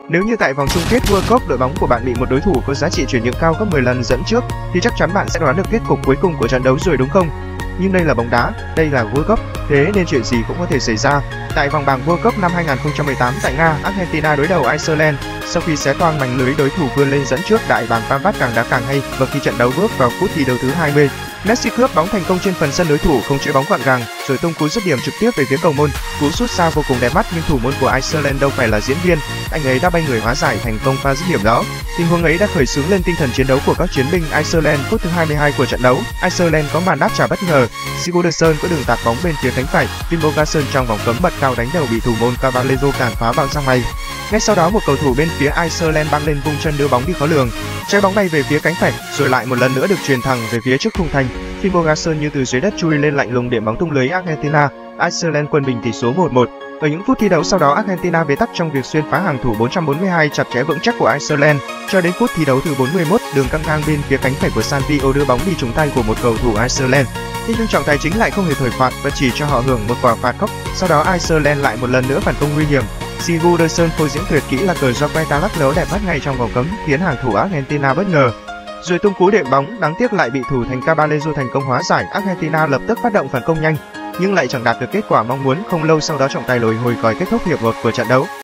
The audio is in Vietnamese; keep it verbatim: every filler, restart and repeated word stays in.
Nếu như tại vòng chung kết World Cup đội bóng của bạn bị một đối thủ có giá trị chuyển nhượng cao gấp mười lần dẫn trước, thì chắc chắn bạn sẽ đoán được kết cục cuối cùng của trận đấu rồi đúng không? Nhưng đây là bóng đá, đây là World Cup, thế nên chuyện gì cũng có thể xảy ra. Tại vòng bảng World Cup năm hai nghìn không trăm mười tám tại Nga, Argentina đối đầu Iceland. Sau khi xé toang mảnh lưới, đối thủ vươn lên dẫn trước, đại bàng Pavard càng đá càng hay, và khi trận đấu bước vào phút thi đấu thứ hai mươi, Messi cướp bóng thành công trên phần sân đối thủ, không chế bóng gọn gàng rồi tung cú dứt điểm trực tiếp về phía cầu môn. Cú sút xa vô cùng đẹp mắt, nhưng thủ môn của Iceland đâu phải là diễn viên, anh ấy đã bay người hóa giải thành công pha dứt điểm đó. Tình huống ấy đã khởi xướng lên tinh thần chiến đấu của các chiến binh Iceland. Phút thứ hai mươi hai của trận đấu, Iceland có màn đáp trả bất ngờ. Sigurdsson có đường tạt bóng bên phía cánh phải, Finnbogason trong vòng cấm bật cao đánh đầu bị thủ môn Cavaleiro cản phá bằng răng may. Ngay sau đó, một cầu thủ bên phía Iceland băng lên vung chân đưa bóng đi khó lường, trái bóng bay về phía cánh phải, rồi lại một lần nữa được truyền thẳng về phía trước khung thành. Finnbogason như từ dưới đất chui lên lạnh lùng điểm bóng tung lưới Argentina. Iceland quân bình tỷ số một một. Ở những phút thi đấu sau đó, Argentina bế tắc trong việc xuyên phá hàng thủ bốn trăm bốn mươi hai chặt chẽ vững chắc của Iceland. Cho đến phút thi đấu thứ bốn mươi mốt, đường căng ngang bên phía cánh phải của Sanvio đưa bóng đi trúng tay của một cầu thủ Iceland. Thế nhưng trọng tài chính lại không hề thổi phạt và chỉ cho họ hưởng một quả phạt góc. Sau đó Iceland lại một lần nữa phản công nguy hiểm. Sigurdsson phô diễn tuyệt kỹ là cờ do quay ta lắc lớ đẹp mắt ngay trong vòng cấm, khiến hàng thủ Argentina bất ngờ, rồi tung cú đệm bóng, đáng tiếc lại bị thủ thành Caballero thành công hóa giải. Argentina lập tức phát động phản công nhanh, nhưng lại chẳng đạt được kết quả mong muốn. Không lâu sau đó, trọng tài lùi hồi còi kết thúc hiệp một của trận đấu.